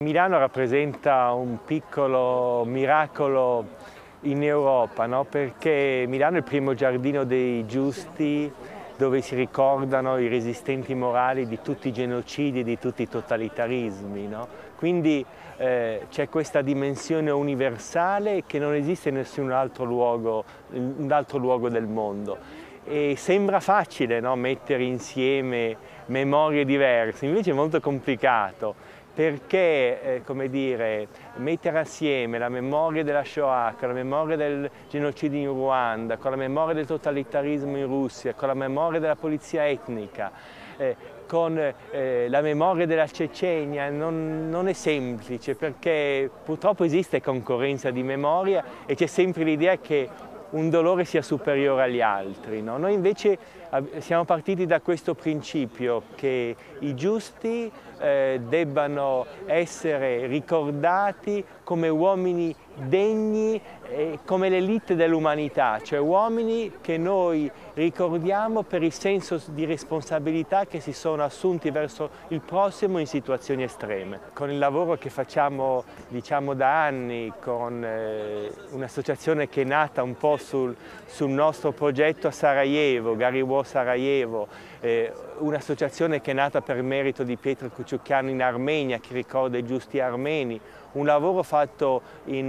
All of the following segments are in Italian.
Milano rappresenta un piccolo miracolo in Europa, no? Perché Milano è il primo giardino dei giusti, dove si ricordano i resistenti morali di tutti i genocidi, di tutti i totalitarismi, no? Quindi c'è questa dimensione universale che non esiste in nessun altro luogo del mondo. E sembra facile, no? Mettere insieme memorie diverse, invece è molto complicato. Perché, come dire, mettere assieme la memoria della Shoah, con la memoria del genocidio in Ruanda, con la memoria del totalitarismo in Russia, con la memoria della pulizia etnica, con la memoria della Cecenia, non è semplice, perché purtroppo esiste concorrenza di memoria e c'è sempre l'idea che un dolore sia superiore agli altri, no? Noi invece siamo partiti da questo principio che i giusti debbano essere ricordati come uomini degni, come l'elite dell'umanità, cioè uomini che noi ricordiamo per il senso di responsabilità che si sono assunti verso il prossimo in situazioni estreme. Con il lavoro che facciamo, diciamo, da anni, con un'associazione che è nata un po' sul nostro progetto a Sarajevo, Gary War Sarajevo, un'associazione che è nata per merito di Pietro Kuchukyan in Armenia, che ricorda i giusti armeni, un lavoro fatto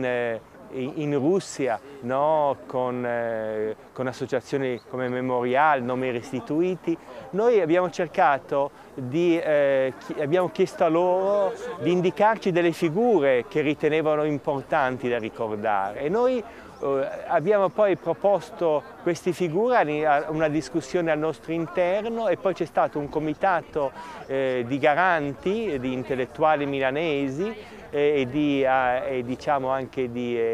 in Russia, no? con associazioni come Memorial, Nomi Restituiti. Noi abbiamo cercato abbiamo chiesto a loro di indicarci delle figure che ritenevano importanti da ricordare e noi abbiamo poi proposto queste figure a una discussione al nostro interno e poi c'è stato un comitato di garanti, di intellettuali milanesi e diciamo anche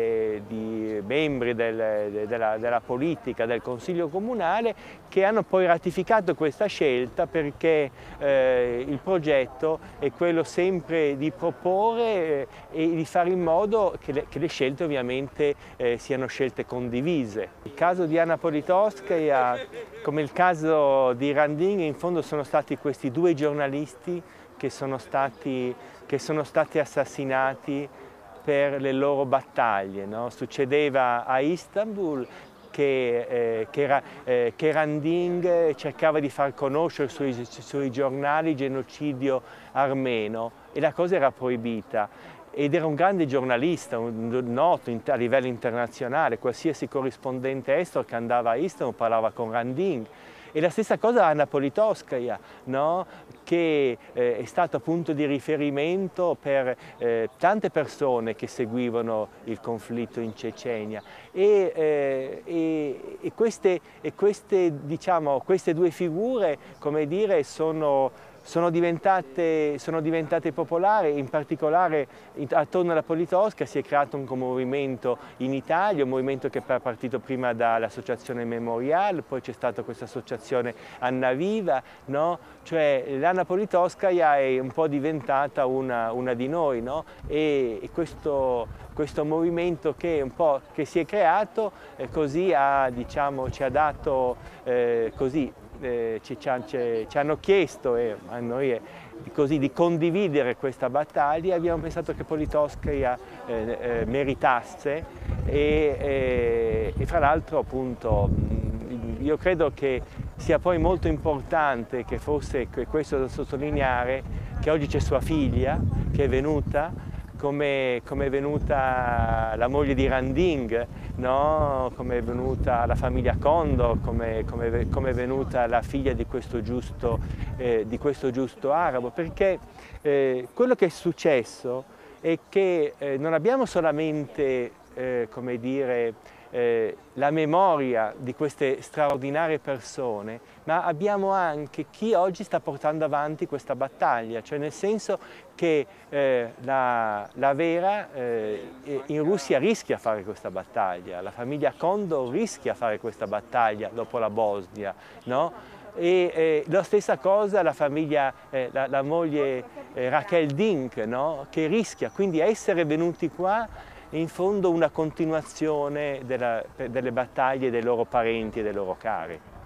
di membri della politica, del Consiglio Comunale, che hanno poi ratificato questa scelta perché il progetto è quello sempre di proporre e di fare in modo che le scelte ovviamente siano scelte condivise. Il caso di Anna Politkovskaja, come il caso di Randin, in fondo sono stati questi due giornalisti che sono stati assassinati per le loro battaglie, no? Succedeva a Istanbul che Randin cercava di far conoscere sui giornali il genocidio armeno e la cosa era proibita. Ed era un grande giornalista, noto a livello internazionale, qualsiasi corrispondente estero che andava a Istanbul parlava con Randin. E la stessa cosa Anna Politkovskaja, no? Che è stata punto di riferimento per tante persone che seguivano il conflitto in Cecenia. Queste due figure, come dire, sono diventate popolari, in particolare attorno alla Politkovskaja si è creato un movimento in Italia, un movimento che è partito prima dall'associazione Memorial, poi c'è stata questa associazione Anna Viva, no? Cioè l'Anna Politkovskaja è un po' diventata una di noi, no? E questo movimento che si è creato così diciamo, ci ha dato così. Ci hanno chiesto a noi di condividere questa battaglia e abbiamo pensato che Politkovskaja meritasse e fra l'altro appunto io credo che sia poi molto importante che fosse questo da sottolineare che oggi c'è sua figlia che è venuta come è venuta la moglie di Randin, no? Come è venuta la famiglia Condor, come è venuta la figlia di questo giusto arabo, perché quello che è successo è che non abbiamo solamente come dire, la memoria di queste straordinarie persone, ma abbiamo anche chi oggi sta portando avanti questa battaglia, cioè nel senso che la Vera in Russia rischia a fare questa battaglia, la famiglia Condor rischia a fare questa battaglia dopo la Bosnia, no? E la stessa cosa la famiglia, la moglie Raquel Dink, no? Che rischia, quindi essere venuti qua è in fondo una continuazione delle battaglie dei loro parenti e dei loro cari.